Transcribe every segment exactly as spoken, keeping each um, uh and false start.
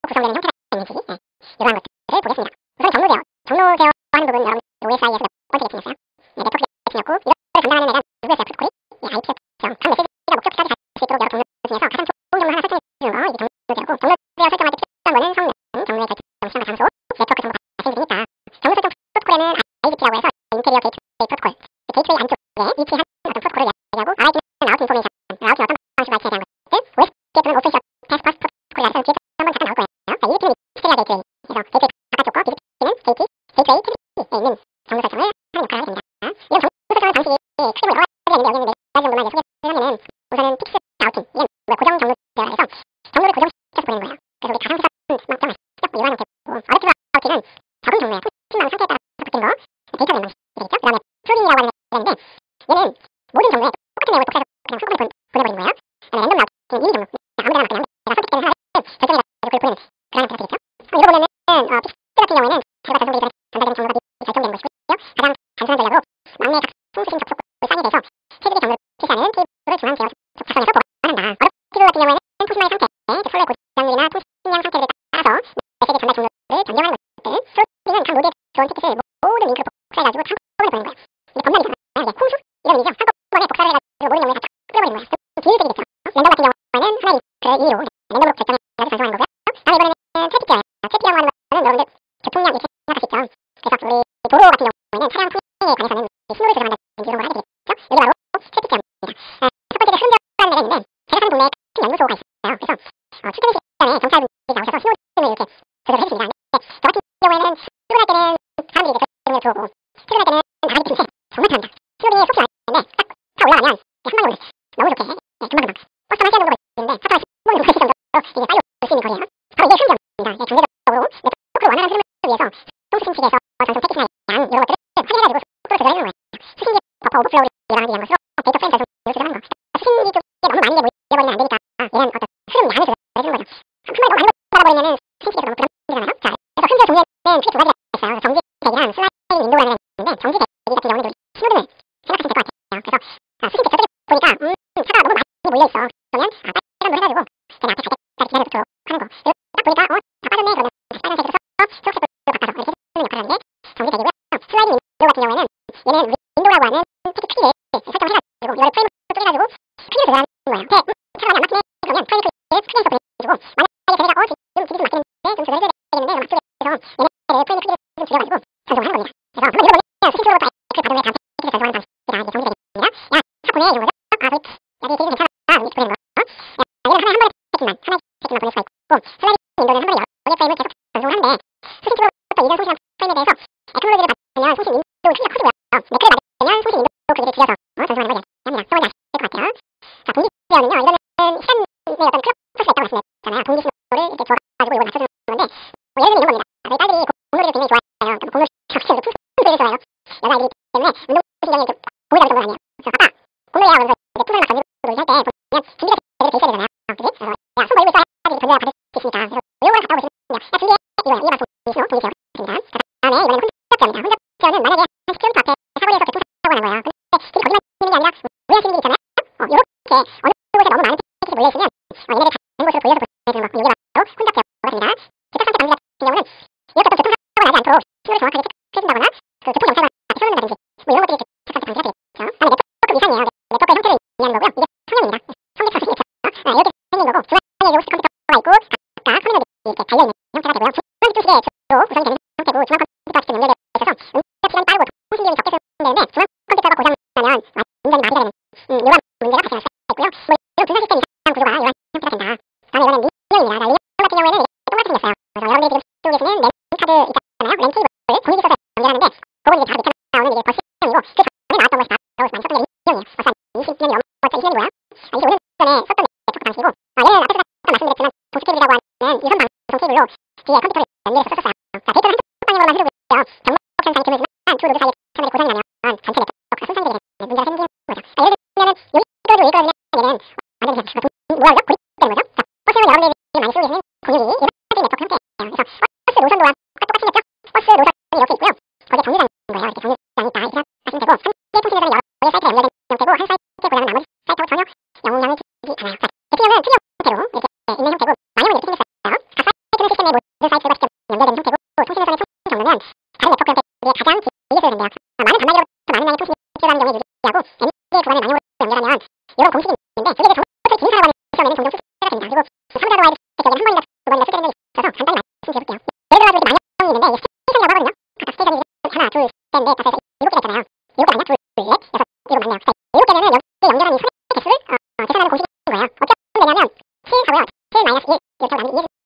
구성되는 형태가 있는지 네. 이러한 것들을 보겠습니다. 우선 경로 제어. 경로 제어하는 부분 여러분 오에스아이에서 몇 번째 계층이었어요? 네, 네트워크 계층이었고 이것을 감당하는 애가 유에스아이 프로토콜이 이 아이피였죠. 각 메시지가 목적지까지 갈 수 있도록 여러 경로 중에서 가장 좋은 경로 하나 설정해 주는 거 이게 경로 제어고 경로 제어 설정할 때 필요한 거는 성능, 경로의 결정, 시간과 장소, 네트워크 정보 같은 등이니까 경로 설정 프로토콜에는 아이디피라고 해서 인테리어 게이트웨이 프로토콜 게이트웨이 안쪽에 위치한 어떤 프로토콜을 얘기하고 아웃이는 아웃 인포메이션 아웃이 어떤 방식으로 할지에 대한 것들 오에스피에 또는 오픈샷 패스 퍼스트 프로토콜이라서 뒤에 한번 잠깐 나올 거예요. 자, 이비피는 익스테리아 게이트웨이 그래서 게이트웨이 바깥쪽과 비비피는 게이트 게이트웨이 트리에 있는 경로 설정을 하는 역할을 하게 됩니다. 이런 경로 설정하는 방식이 크게 보면 여러 가지가 있는데 여기는 네 가지 정도만 이제 소개하면은 우선은 픽스 아우팅 이건 뭐 고정 경로 제어라 해서 경로를 고정시켜서 보내는 거예요. 그래서 우리 가상 수산 망점을 시작고 이러한 형태고 어댑티브 아우팅은 적응 경로의 통신망 상태에 따라 바뀐 거 데이터 랜망이 되겠죠. 그 다음에 플로깅이라고 하는 애인데 얘는 모든 경로에 똑같은 내용을 똑같이 그냥 한꺼번에 보내버리는 거예요. 그 다음에 랜덤 라우팅 이미 경로 아무데나 그냥 내가 선택되는 하나를 결정해서 그걸 보내는 그런 형태가 되겠죠. 어, 이거 보면은 어, 픽스 같은 경우에는 제가 전송되기 전에 전달되는 경로가 미리 결정되는 것이고요. 가장 단순한 전략으로 막내 각 통수신 접속국을 사인이 돼서 체질의 경로를 표시하는 테이블을 중앙 제어 작성해서 보관한다. 어댑티브 같은 경우에는 통신망의 상태, 설로의 고장률이나 통신량 상태를 따라서 메시지 전달 경로를 변경하는 것들 플로팅은 각 노드에 들어온 티켓을 모든 링크를 복사해가지고 한꺼번에 보내는 거예요. 이게 겁나 이상하잖아요. 이게 홍수? 이런 의미죠. 한꺼번에 복사를 해가지고 모든 경로에 다 뿌려버리는 거예요. 비효율적이 됐죠. 랜덤 같은 경우에는 하나의 링크를 이로 랜덤으로 결정해서 작성하는 거고요. 다음에 이번에는 트래픽 제어예요. 트래픽 제어라고 하는 거는 여러분들 교통량 이렇게 생각하시죠. 그래서 우리 도로 같은 경우에는 차량 통행에 관해서는 신호를 조정한다든지 이런 걸 하게 되겠죠. 이게 바로 트래픽 제어입니다. 아, 첫 번째가 흐름 제어라는 데가 있는데 제가 사는 동네에 큰 연구소가 있어요. 그래서 어, 출근 시간에 경찰분들이 나오셔서 신호등을 이렇게 조절을 해주십니다. 근데 저 같은 경우에는 출근할 때는 사람들이 이제 등을 들어오고 퇴근할 때는 나가기 힘든데 정말 편합니다. 신호등이 속히 왔는데 딱 타 올라가면 한 방에 오르지. 너무 좋게 네, 금방금방 버스 한 시간 정도가 있는데 차 타고 십 분 정도 걸릴 정도로 이게 빨리 올 수 있는 거리예요. 바로 이게 흐름 제어입니다. 네, 경제적으로 네트워크를 완화한 흐름을 위해서 통수신 측에서 전송 패킷이나 양 이런 것들을 확인해가지고 속도를 조절해주는 거예요. 수신기 버퍼 오버플로우를 예방하기 위한 것으로 데이터 프레임 전송을 조절하는 거. 수신기 쪽에 너무 많은 게 몰려버리면 안 되니까 얘는 어떤 흐름 양을 조절해주는 거죠. 한 번에 너무 많은 걸 받아버리면은 수신기에서 너무 부담되잖아요. 자, 그래서 흐름 제어 종류에는 크게 두 가지가 있어요. 정지 대기랑 슬라이딩 윈도우라는 게 있는데 정지 대기 같은 경우는 신호등을 생각하시면 될 것 같아요. 그래서 아, 수신기 저쪽에 보니까 음, 차가 너무 많이 몰려있어. 그러면 아, 빨간불 해가지고 제가 앞에 갈 때까지 기다려주도록 하는 거. 그리고 딱 보니까 어? 다 빠졌네. 그러면 다시 빨간색으로 써서 초록색으로 바꿔서 이렇게 해주는 역할을 하는데 정지 대기고요. 슬라이딩 윈도우 같은 경우에는 얘는 윈도우라고 하는 패킷 크기를 설정을 해가지고 이걸 프레임으로 쪼개가지고 크기를 조절하는 거예요. 근데 음, 차가 많이 안 막히네. 그러면 프레임 크기를 스크린에서 보내주고 만약에 자기가 어 지금 길이 좀 막히는데 좀 조절해줘야 되겠는데 그럼 앞쪽에서 얘네를 프레임 크기를 좀 줄여가지고 전송을 하는 겁니다. 그래서 한번 읽어보면 수신기로부터 아이크를 받은 후에 다음 패킷을 전송하는 방식이라 이게 정지 대기입니다. 야, 차 보내 이런 거죠. 아, 저기 여기 길이 괜찮아. 이렇게 보내는 거. 야, 얘는 하나에 한 번에 패킷만 하나의 패킷만 보낼 수가 있고 슬라이딩 윈도우는 한 번에 여러 개 프레임을 계속 전송을 하는데 수신기로부터 이전 소신한 프레임에 대해서 에크놀로지를 받으면 소신 윈도우 크기가 커지고요. 매크를 받으면 소신 윈도우 크기를 줄여서 어, 전송하는 걸 얘기합니다. 저건 아실 것 같아요. 자, 동기 신호는요. 이거는 시간의 어떤 클럭 프로세스가 있다고 말씀드렸잖아요. 동기 신호를 이렇게 줘가지고 이걸 맞춰주는 건데 뭐 예를 들면 이런 겁니다. 저희 딸들이 공놀이를 굉장히 좋아해요. 공놀이 경기에서 풍선을 좋아해요. 여자아이들이 때문에 운동신경이 이렇게 보이라고 정도는 아니에요. 그래서 아빠 공놀이야 하면서 이제 풍선을 막 던지고 놀이 할 때 보면 준비가 제대로 돼 있어야 되잖아요. 그지? 그래서 야, 손 벌리고 있어야지 전자가 받을 수 있으니까. 그래서 요거를 갖다 오시면 야, 준비해. 이거예요. 이게 바로 동기 신호, 동기 제어입니다. 자, 다음에 이번에는 혼잡제어입니다. 혼잡제어는 만약에 한 십 킬로미터 앞에 사거리에서 교통사고가 난 거예요. 근데 길이 거기만 있는 게 아니라 우회하시는 길이 있잖아요. 어, 요렇게 어느 곳에 너무 많은 패킷이 몰려있으면 어, 얘네를 다른 곳으로 돌려서 보내주는 거. 이게 바로 혼잡제어가 됩니다. 교통상태 방지 같은 경우는 이렇게 또 교통사고가 나지 않도록 신호를 정확하게 체크해준다거나 그 교통 경찰관한테 써놓는다든지 뭐 이런 것들이 교통상태 방지가 되겠죠. 다음에 네트워크 이상이에요. 네트워크의 형태를 의미하는 거고요. 이게 성형입니다. 성격처럼 생겼죠. 아, 이렇게 생긴 거고 중앙에 호스트 컴퓨터가 있고 각각 화면에 이렇게 달려있는 형태가 되고요. 중앙 쪽식의 주로 구성이 되는 형태고 중앙 컴퓨터가 직접 연결되어 있어서 응답 시간이 빠르고 통신비용이 적게 쓰는데 중앙 컴퓨터가 고장나면 완전히 마비가 되는 음, 이러한 문제가 발생할 수가 있고요. 뭐 이런 분산 시스템 이상 구조가 이러한 형태가 된다. 다음에 이거는 리얼입니다. 리얼 같은 경우에는 똥같이 생겼어요. 그래서 여러분들이 지금 쓰고 계시는 랜카드 있잖아요. 랜 케이블을 공유기 써서 연결하는데 그건 이제 다 밑에 나오는 이제 버스형이고 그 전에 나왔던 것이 바로 많이 썼던 게 리얼이에요. 벌써 한 이십 년이 넘었던 리얼이고요. 아, 이게 오 년 전에 썼던 네트워크 방식이고 아, 얘는 앞에서 잠깐 말씀드렸지만 도스 케이블이라고 하는 유선 방송 케이블로 뒤에 컴퓨터를 연결해서 썼었어요. 자, 데이터는 한쪽 방향으로만 흐르고 있고요. 정말 현상이 드물지만 두 노드 사이에 카메라 고장이 나면 전체 네트워크가 손상이 되게 되는 문제가 생기는 거죠. 자, 예를 들면은 여기 이거도 여기거든요. 얘는 완전히 그냥 뭐하죠? 고립되는 거죠. 자, 버스는 여러분들이 많이 쓰고 계시는 공유기 일반적인 네트워크 형태예요. 그래서 버스 노선도와 똑같이 생겼죠? 버스 노선이 이렇게 있고요. 거기에 정류장인 거예요. 이렇게 정류장이 있다 이렇게 생각하시면 되고 한 개의 통신에서는 여러 개의 사이트가 연결된 형태고 한 사이트의 고장은 나머지 사이트하고 전혀 영향을 주지 않아요. 자, 대표형은 트리 형태로 이렇게 있는 형태고 망형은 이렇게 생겼어요. 각 사이트는 시스템에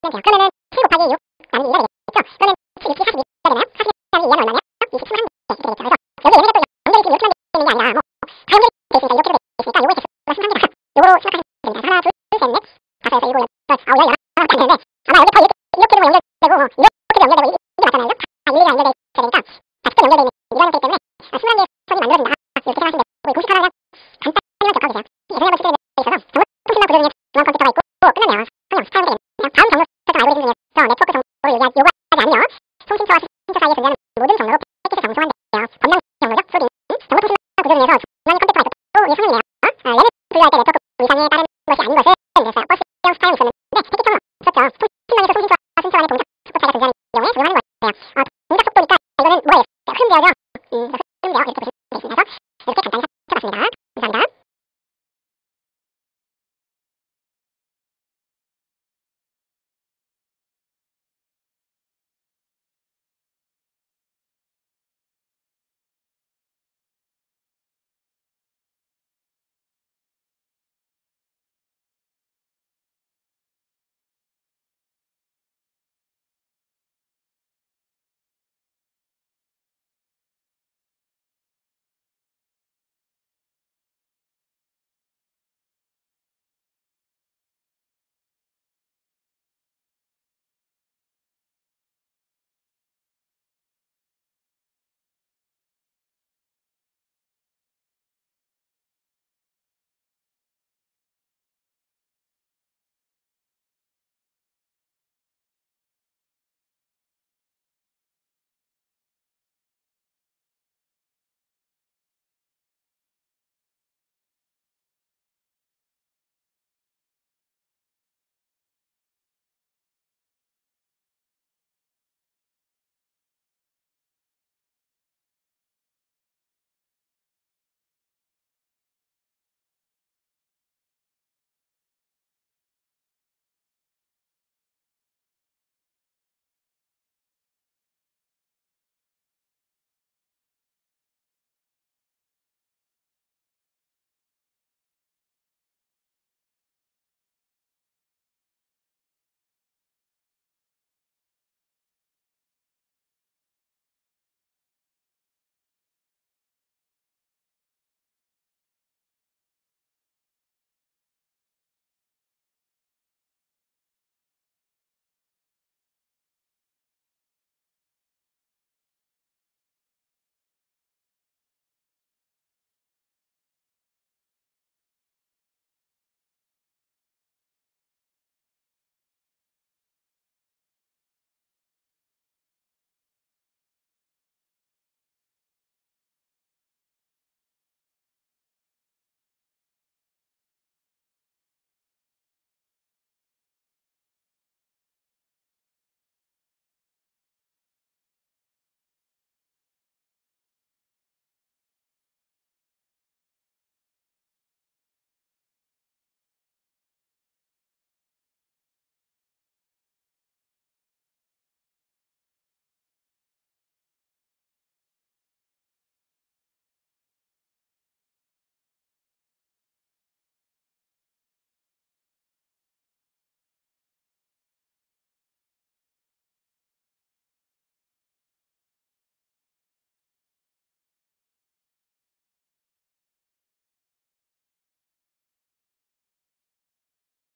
돼요. 그러면은 칠 곱하기 육 나누기 이가 되겠죠? 그러면 칠, 육이 사십이가 되나요? 사십 나누기 이는 얼마냐? 이십삼 개 이렇게 되겠죠. 그래서 여기 얘네가 또 연결이 지금 이렇게만 되는 게 아니라 뭐 다연결이 돼 있으니까 이렇게도 돼 있으니까 요거의 개수가 심각합니다. 요거로 생각하시면 됩니다. 하나, 둘, 셋, 넷, 다섯, 여섯, 일곱, 여덟, 아홉, 열, 열하나 안 되는데 아마 여기 다 이렇게 이렇게도 연결되고 뭐 이렇게도 연결되고 이게 맞잖아요. 다 일일이 연결돼 있어야 되니까 다 쉽게 연결돼 있는 이런 형태이기 때문에 스물한 개의 선이 만들어진다. 이렇게 생각하시면 돼요. 거기 공식 하나 그냥 간단히만 적어주세요. 예전에 한번 실제로 있어서 정말 통신망 구조 중에 중앙 컴퓨터가 있고 끝났네요. 성형, 사용되겠네요. 다음 경로 설정 알고리즘 중에서 네트워크 정